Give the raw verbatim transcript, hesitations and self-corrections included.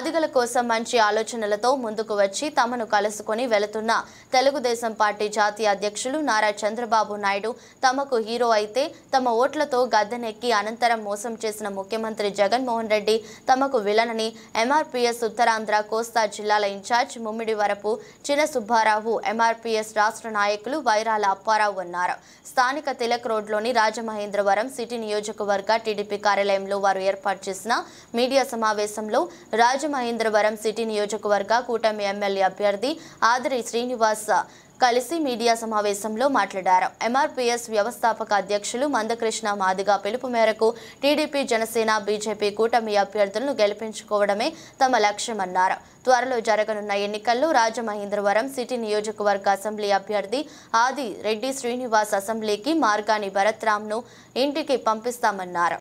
మాదిగల కోసం మంచి ఆలోచనలతో ముందుకు వచ్చి తమను కలుసుకొని వెళుతున్న తెలుగుదేశం పార్టీ జాతీయ అధ్యక్షులు నారా చంద్రబాబు నాయుడు తమకు హీరో అయితే తమ ఓట్లతో గద్దెనెక్కి అనంతరం మోసం చేసిన ముఖ్యమంత్రి జగన్మోహన్ రెడ్డి తమకు విలనని ఎంఆర్పీఎస్ ఉత్తరాంధ్ర కోస్తా జిల్లాల ఇన్ఛార్జ్ ముమ్మిడివరపు చిన్న సుబ్బారావు ఎంఆర్పీఎస్ రాష్ట్ర నాయకులు వైరాల అప్పారావు అన్నారు. స్థానిక తిలక్ రోడ్లోని రాజమహేంద్రవరం సిటీ నియోజకవర్గ టీడీపీ కార్యాలయంలో వారు ఏర్పాటు చేసిన మీడియా సమావేశంలో రాజమహేంద్రవరం సిటీ నియోజకవర్గ కూటమి ఎమ్మెల్యే అభ్యర్థి ఆదిరి శ్రీనివాస్ కలిసి మీడియా సమావేశంలో మాట్లాడారు. ఎంఆర్పీఎస్ వ్యవస్థాపక అధ్యక్షులు మందకృష్ణ మాదిగ పిలుపు మేరకు టీడీపీ జనసేన బీజేపీ కూటమి అభ్యర్థులను గెలిపించుకోవడమే తమ లక్ష్యమన్నారు. త్వరలో జరగనున్న ఎన్నికల్లో రాజమహేంద్రవరం సిటీ నియోజకవర్గ అసెంబ్లీ అభ్యర్థి ఆది రెడ్డి శ్రీనివాస్ అసెంబ్లీకి మార్గాని భరత్రామ్ను ఇంటికి పంపిస్తామన్నారు.